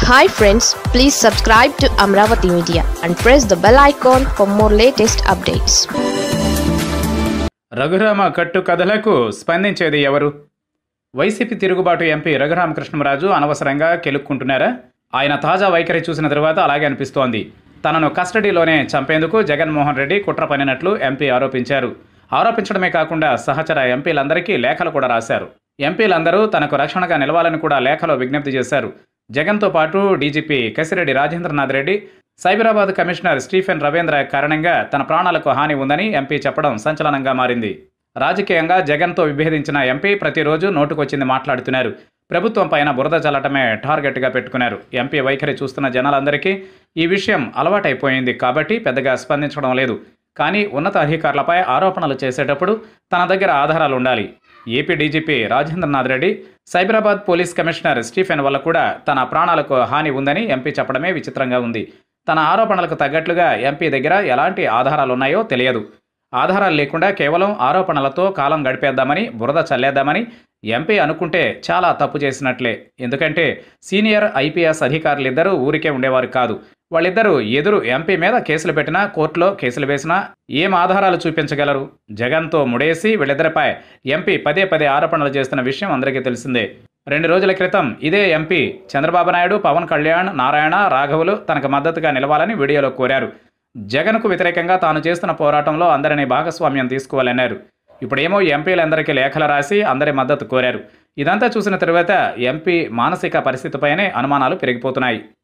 Hi friends, please subscribe to Amaravathi Media and press the bell icon for more latest updates. Raghurama కట్టు కథలకు స్పందించేది ఎవరు? YCP తిరుగుబాటు MP Raghu Ramakrishna రాజు అనవసరంగా కెలుక్కుంటున్నారా? ఆయన తాజా వైఖరి చూసిన తరువాత అలాగే అనిపిస్తోంది. తనను కస్టడీలోనే చంపేందుకు జగన్మోహన్ రెడ్డి కుట్ర పన్నినట్లు ఎంపీ ఆరోపించారు. ఆరోపించడమే కాకుండా సహచర ఎంపీలందరికీ లేఖలు కూడా రాశారు. ఎంపీలందరూ తనకు రక్షణగా నిలవాలని కూడా లేఖలో విజ్ఞప్తి చేశారు. జగన్తో పాటు డీజీపీ కసిరెడ్డి రాజేంద్రనాథ్ రెడ్డి, సైబరాబాద్ కమిషనర్ స్టీఫెన్ రవీంద్ర కారణంగా తన ప్రాణాలకు హాని ఉందని ఎంపీ చెప్పడం సంచలనంగా మారింది. రాజకీయంగా జగన్తో విభేదించిన ఎంపీ ప్రతిరోజు నోటుకొచ్చింది మాట్లాడుతున్నారు. ప్రభుత్వం పైన బురద చల్లటమే టార్గెట్గా పెట్టుకున్నారు. ఎంపీ వైఖరి చూస్తున్న జనాలందరికీ ఈ విషయం అలవాటైపోయింది కాబట్టి పెద్దగా స్పందించడం లేదు. కానీ ఉన్నత అధికారులపై ఆరోపణలు చేసేటప్పుడు తన దగ్గర ఆధారాలు ఉండాలి. AP DGP Rajendranath Reddy, Cyberabad police commissioner Stephen వల్ల కూడా తన ప్రాణాలకు హాని ఉందని ఎంపీ చెప్పడమే విచిత్రంగా ఉంది. తన ఆరోపణలకు తగ్గట్లుగా ఎంపీ దగ్గర ఎలాంటి ఆధారాలున్నాయో తెలియదు. ఆధారాలు లేకుండా కేవలం ఆరోపణలతో కాలం గడిపేద్దామని, బురద చల్లేద్దామని ఎంపీ అనుకుంటే చాలా తప్పు చేసినట్లే. ఎందుకంటే సీనియర్ ఐపీఎస్ అధికారులిద్దరూ ఊరికే ఉండేవారు కాదు. వాళ్ళిద్దరూ ఎదురు ఎంపీ మీద కేసులు పెట్టినా, కోర్టులో కేసులు వేసినా ఏం ఆధారాలు చూపించగలరు? జగన్తో ముడేసి వీళ్ళిద్దరిపై ఎంపీ పదే పదే ఆరోపణలు చేస్తున్న విషయం అందరికీ తెలిసిందే. 2 రోజుల క్రితం ఇదే ఎంపీ చంద్రబాబు నాయుడు, పవన్ కళ్యాణ్, నారాయణ, రాఘవులు తనకు మద్దతుగా నిలవాలని వీడియోలో కోరారు. జగన్కు వ్యతిరేకంగా తాను చేస్తున్న పోరాటంలో అందరినీ భాగస్వామ్యం తీసుకోవాలన్నారు. ఇప్పుడేమో ఎంపీలందరికీ లేఖలు రాసి అందరి మద్దతు కోరారు. ఇదంతా చూసిన తరువాత ఎంపీ మానసిక పరిస్థితిపైనే అనుమానాలు పెరిగిపోతున్నాయి.